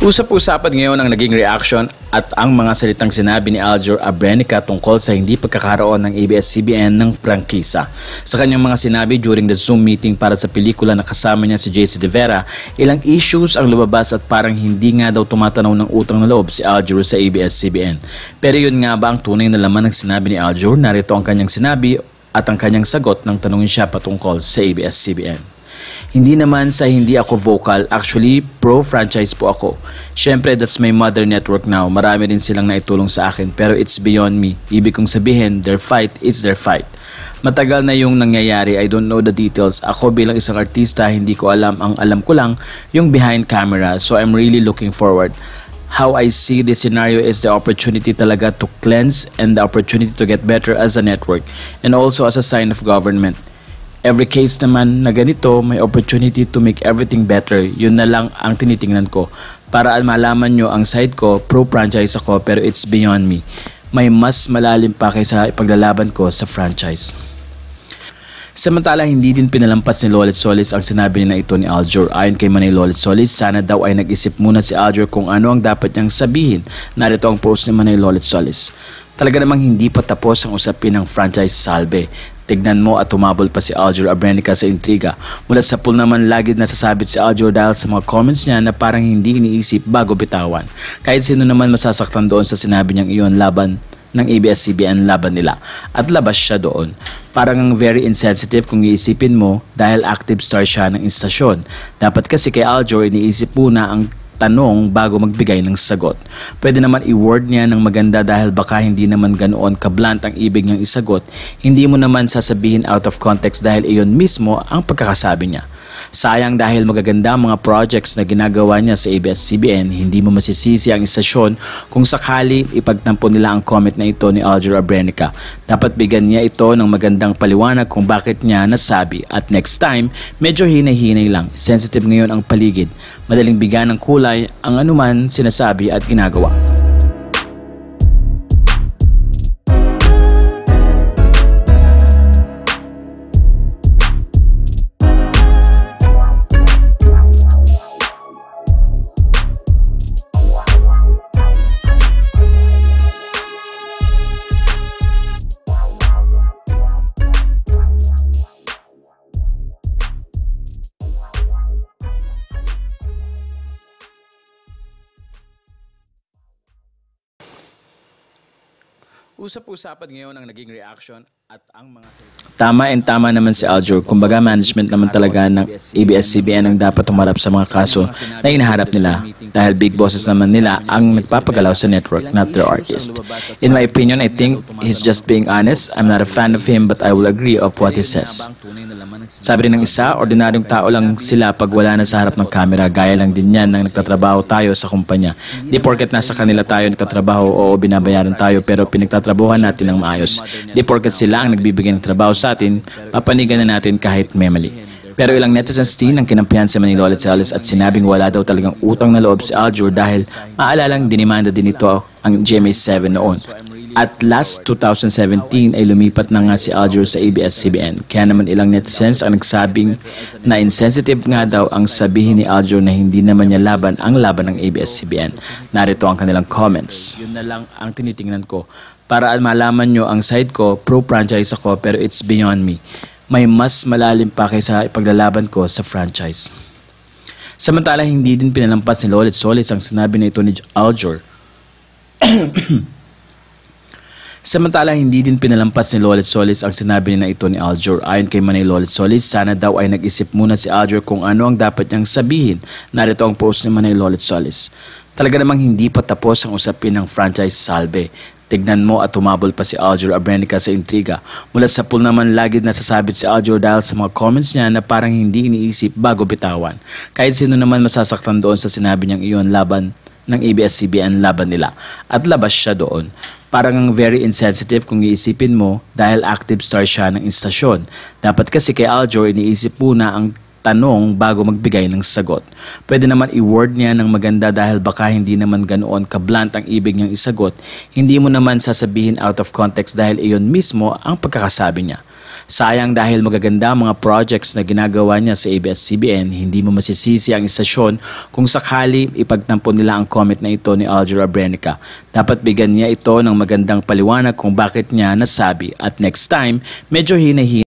Usap-usapan ngayon ang naging reaction at ang mga salitang sinabi ni Aljur Abrenica tungkol sa hindi pagkakaroon ng ABS-CBN ng prangkisa. Sa kanyang mga sinabi during the Zoom meeting para sa pelikula na kasama niya si JC De Vera, ilang issues ang lumabas at parang hindi nga daw tumatanaw ng utang na loob si Aljur sa ABS-CBN. Pero yun nga ba ang tunay na laman ng sinabi ni Aljur? Narito ang kanyang sinabi at ang kanyang sagot nang tanungin siya patungkol sa ABS-CBN. Hindi naman sa hindi ako vocal, actually pro-franchise po ako. Syempre that's my mother network now, marami rin silang naitulong sa akin pero it's beyond me. Ibig kong sabihin, their fight is their fight. Matagal na yung nangyayari, I don't know the details. Ako bilang isang artista, hindi ko alam. Ang alam ko lang, yung behind camera. So I'm really looking forward. How I see this scenario is the opportunity talaga to cleanse and the opportunity to get better as a network and also as a sign of government. Every case naman na ganito, may opportunity to make everything better. Yun na lang ang tinitingnan ko. Para malaman nyo ang side ko, pro-franchise ako pero it's beyond me. May mas malalim pa kaysa ipaglalaban ko sa franchise. Samantala, hindi din pinalampas ni Lolit Solis ang sinabi na ito ni Aljur. Ayon kay Manay Lolit Solis, sana daw ay nag-isip muna si Aljur kung ano ang dapat niyang sabihin. Narito ang post ni Manay Lolit Solis. Talaga namang hindi pa tapos ang usapin ng franchise salbe. Tignan mo at tumabol pa si Aljur Abrenica sa intriga. Mula sa pool naman lagi nasasabit si Aljur dahil sa mga comments niya na parang hindi iniisip bago bitawan. Kahit sino naman masasaktan doon sa sinabi niyang iyon laban ng ABS-CBN laban nila at labas siya doon. Parang very insensitive kung iisipin mo dahil active star siya ng istasyon. Dapat kasi kay Aljur iniisip muna ang tanong bago magbigay ng sagot. Pwede naman i-word niya ng maganda dahil baka hindi naman ganoon kablant ang ibig niyang isagot. Hindi mo naman sasabihin out of context dahil iyon mismo ang pagkakasabi niya. Sayang dahil magaganda ang mga projects na ginagawa niya sa ABS-CBN, hindi mo masisisi ang istasyon kung sakali ipagtampo nila ang comment na ito ni Aljur Abrenica. Dapat bigyan niya ito ng magandang paliwanag kung bakit niya nasabi at next time, medyo hinay-hinay lang. Sensitive ngayon ang paligid. Madaling bigyan ng kulay ang anuman sinasabi at ginagawa. Usap-usapan ngayon ang naging reaction at ang mga tama naman si Aljur. Kumbaga management naman talaga ng ABS-CBN ang dapat humarap sa mga kaso na hinaharap nila dahil big bosses naman nila ang nagpapagalaw sa network, not their artist. In my opinion, I think he's just being honest. I'm not a fan of him but I will agree of what he says. Sabi rin ng isa, ordinaryong tao lang sila pag wala na sa harap ng camera. Gaya lang din yan nang nagtatrabaho tayo sa kumpanya. Di porket nasa kanila tayo nagtatrabaho o binabayaran tayo pero pinagtatrabahuhan natin ng maayos. Di porket sila ang nagbibigay ng trabaho sa atin, papanigan na natin kahit may mali. Pero ilang netizens din ang kinampihan si Manay Lolit Solis at sinabing wala daw talagang utang na loob si Aljur dahil maalalang dinimanda din ito ang GMA7 noon. At last 2017 ay lumipat na nga si Aljur sa ABS-CBN. Kaya naman ilang netizens ang nagsabing na insensitive nga daw ang sabihin ni Aljur na hindi naman niya laban ang laban ng ABS-CBN. Narito ang kanilang comments. Yun na lang ang tinitingnan ko. Para malaman nyo ang side ko, pro-franchise ako pero it's beyond me. May mas malalim pa kaysa ipaglalaban ko sa franchise. Samantala, hindi din pinalampas ni Lolit Solis ang sinabi na ito ni Aljur. Samantala, hindi din pinalampas ni Lolit Solis ang sinabi na ito ni Aljur. Ayon kay Manay Lolit Solis, sana daw ay nag-isip muna si Aljur kung ano ang dapat niyang sabihin. Narito ang post ni Manay Lolit Solis. Talaga namang hindi pa tapos ang usapin ng franchise salbe. Tignan mo at tumabol pa si Aljur Abrenica sa intriga. Mula sa pool naman lagi nasasabit si Aljur dahil sa mga comments niya na parang hindi iniisip bago bitawan. Kahit sino naman masasaktan doon sa sinabi niyang iyon laban ng ABS-CBN laban nila at labas siya doon. Parang very insensitive kung iisipin mo dahil active star siya ng istasyon. Dapat kasi kay Aljur iniisip muna ang tanong bago magbigay ng sagot. Pwede naman i-word niya ng maganda dahil baka hindi naman ganoon kablant ang ibig niyang isagot. Hindi mo naman sasabihin out of context dahil iyon mismo ang pagkakasabi niya. Sayang dahil magaganda ang mga projects na ginagawa niya sa ABS-CBN, hindi mo masisisi ang istasyon kung sakali ipagtampo nila ang comment na ito ni Aljur Abrenica. Dapat bigyan niya ito ng magandang paliwanag kung bakit niya nasabi at next time medyo hinahina